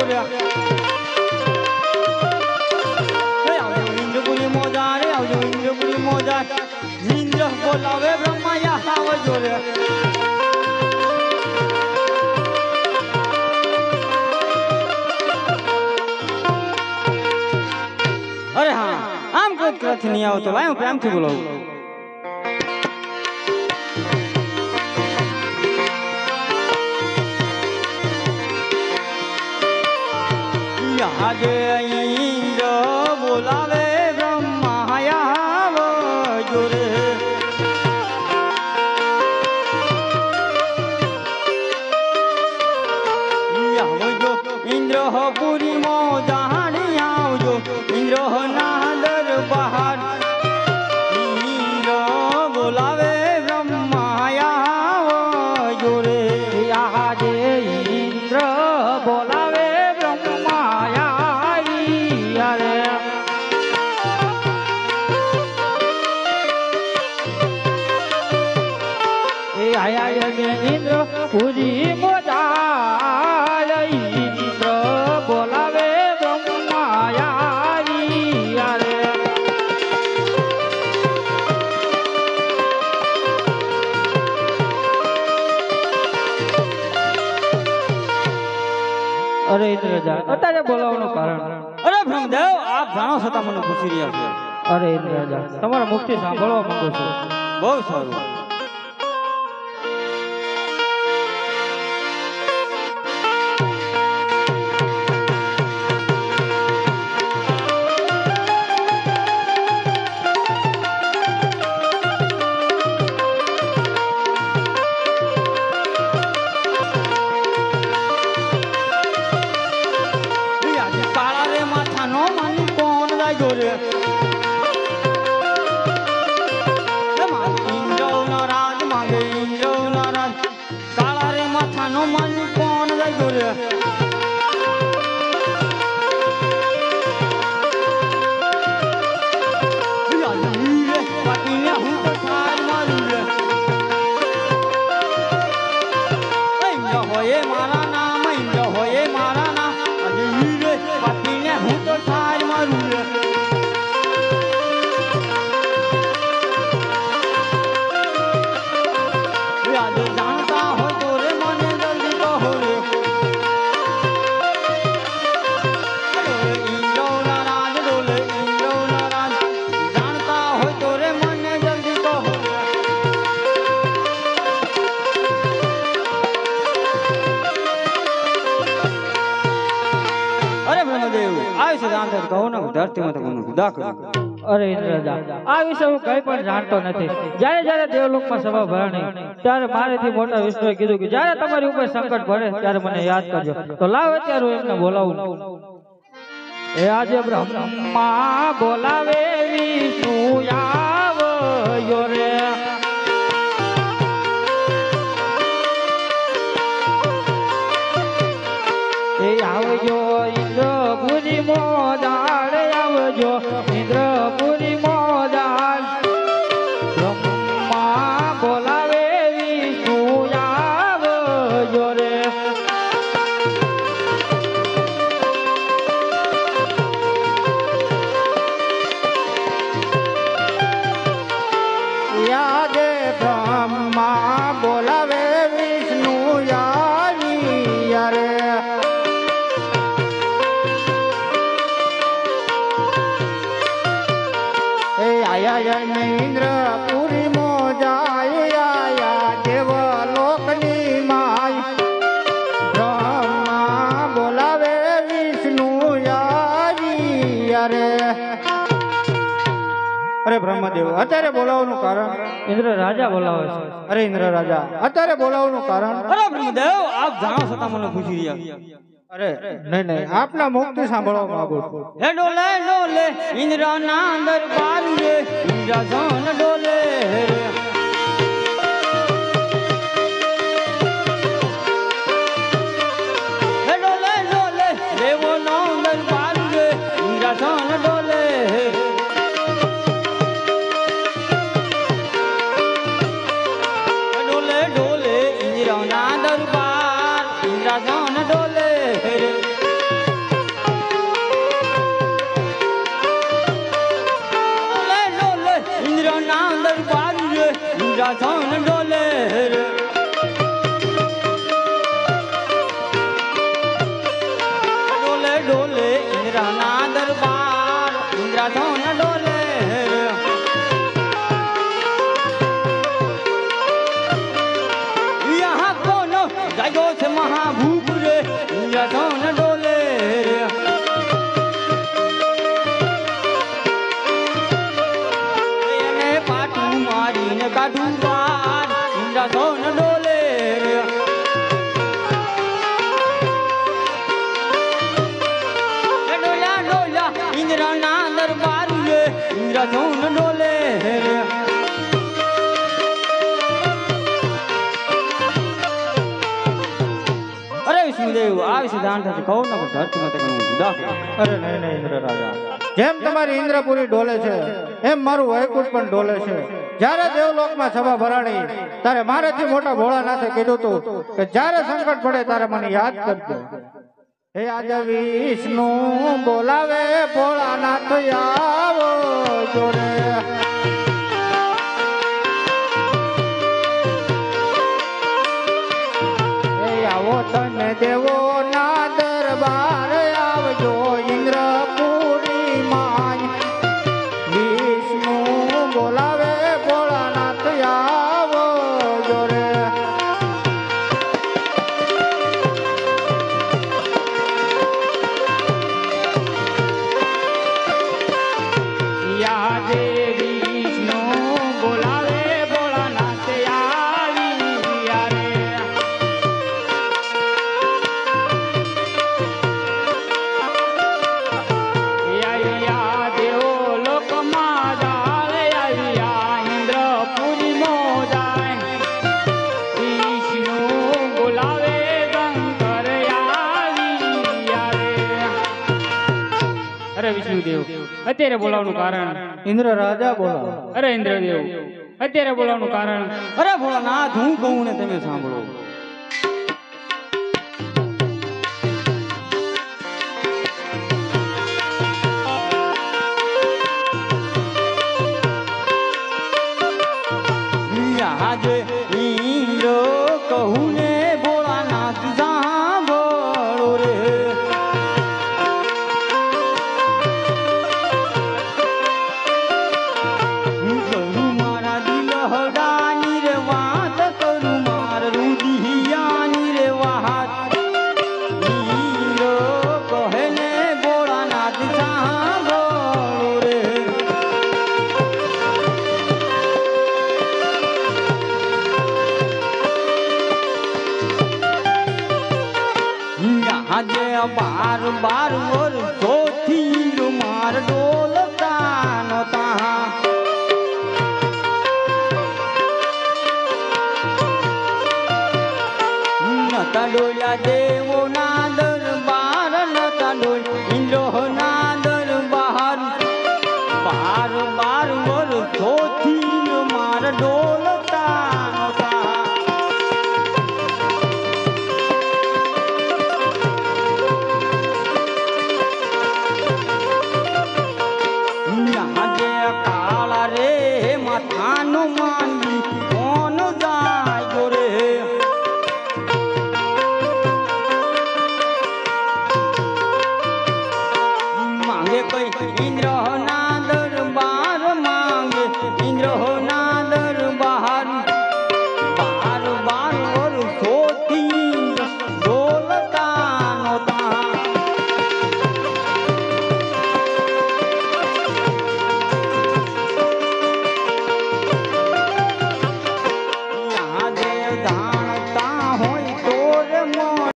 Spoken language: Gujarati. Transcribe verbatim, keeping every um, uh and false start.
રે ઇન્દ્રપુરી મોજા રે આવજો ઇન્દ્રપુરી મોજા ઇન્દ્ર બોલાવે બ્રહ્માયા આવજો રે અરે હા આમ કોઈ ક્રથી નહીં આવતો લાય હું પ્રેમથી બોલાવું આજે ઇન્દ્ર બોલાવે બ્રહ્માયા આવજો રે આવજો ઇન્દ્ર પુરી મોજાણી આવજો ઇન્દ્ર ના દરબાર ઇન્દ્ર બોલાવે બ્રહ્માયા આવજો રે આજે ઇન્દ્ર બોલાવે ઇન્દ્ર પુરી મોજા ઇન્દ્ર બોલાવે બ્રહ્માયા રે અરે ઇન્દ્ર જા અત્યારે બોલાવવાનું કારણ અરે બ્રહ્મદેવ આપ જાણો છતાં મને પૂછી રહ્યા છો અરે ઇન્દ્ર જા તમારા મુક્તિ સાંભળવા માંગુ છું બહુ સારું અરે ઇન્દ્રજા આ વિશે હું કઈ પણ જાણતો નથી જયારે જયારે દેવલોકમાં સભા ભરાણી ત્યારે મારેથી મોટા વિષ્ણુએ કીધું કે જયારે તમારી ઉપર સંકટ પડે ત્યારે મને યાદ કરજો તો લાવ અત્યારે હું એમને બોલાવું એ આજે બ્રહ્મા બોલાવે વિષ્ણુ આવ્યો રે એ આવજો ઇન્દ્રપુરી મોજાળ આવજો ઇન્દ્રપુરી મોજાળ બ્રહ્મા બોલાવે વિષ્ણુ આવજો રે યાદે બ્રહ્મા બોલાવે વિષ્ણુ યારી રે ઇન્દ્રપુરી મોજાય આયા દેવલોકની માય બ્રહ્મા બોલાવે વિષ્ણુ યારી રે અરે બ્રહ્મદેવ અત્યારે બોલાવવાનું કારણ ઇન્દ્ર રાજા બોલાવે છે અરે ઇન્દ્ર રાજા અત્યારે બોલાવવાનું કારણ અરે બ્રહ્મદેવ આપ જાણો છતાં મને પૂછી રહ્યા અરે નહીં નહીં આપના મુક્તિ સાંભળવા માંગુ છું હે ડોલે ડોલે ઇન્દ્રના દરબાર રે ઇન્દ્રજન ડોલે હે ડોલે ડોલે દેવો નો દરબાર રે ઇન્દ્રજન ડોલે ડોલે ડોલે ઇન્દ્રના દરબાર ઇન્દ્રજન ડોલે કાઢું બાર ઇન્દ્રસોન ડોલે ડોલા ડોલા ઇન્દ્રના દરબાર ઇન્દ્રસોન ડોલે વિષ્ણુદેવ આ વિશે જાણતા કહો ને ધરતી માતે કરું દાખલ. અરે નહીં નહીં ઇન્દ્ર રાજા, જેમ તમારી ઇન્દ્રપુરી ડોલે છે એમ મારું વૈકુંઠ પણ ડોલે છે. જ્યારે દેવલોકમાં સભા ભરાણી ત્યારે મારેથી મોટા ભોળાનાથે કીધું હતું કે જ્યારે સંકટ પડે ત્યારે મને યાદ કરજો. હે આજ વિષ્ણુ બોલાવે ભોળાનાથ આવો જોડે. આવો તને દેવો ના દરબાર આવજો ઇન્દ્રપુરી માં વિષ્ણુ બોલાવે ભોળાનાથ આવો જોરે. યાદે વિષ્ણુ બોલાવે ભોળાનાથ આવી યારે. વિષ્ણુદેવ અત્યારે બોલાવવાનું કારણ ઇન્દ્ર રાજા બોલાવો. અરે ઇન્દ્રદેવ અત્યારે બોલાવવાનું કારણ અરે ભોળાનાથ હું કહું ને તમે સાંભળો. આજે ઇન્દ્ર કહું ને ભોળાનાથ સાંભળો રે. આજે બાર બાર વર્ષોથી માર ડોલતા નોતા નતા ડોલ્યા દેવો ના દરબાર નતા ડોલ્યા ઇન્દ્રો ના દરબાર. બાર બાર વર્ષોથી માર ડોલતા નોતા. કાળા રે માથાનું માંગી કોણ જાય રે. માંગે કઈ ઇન્દ્ર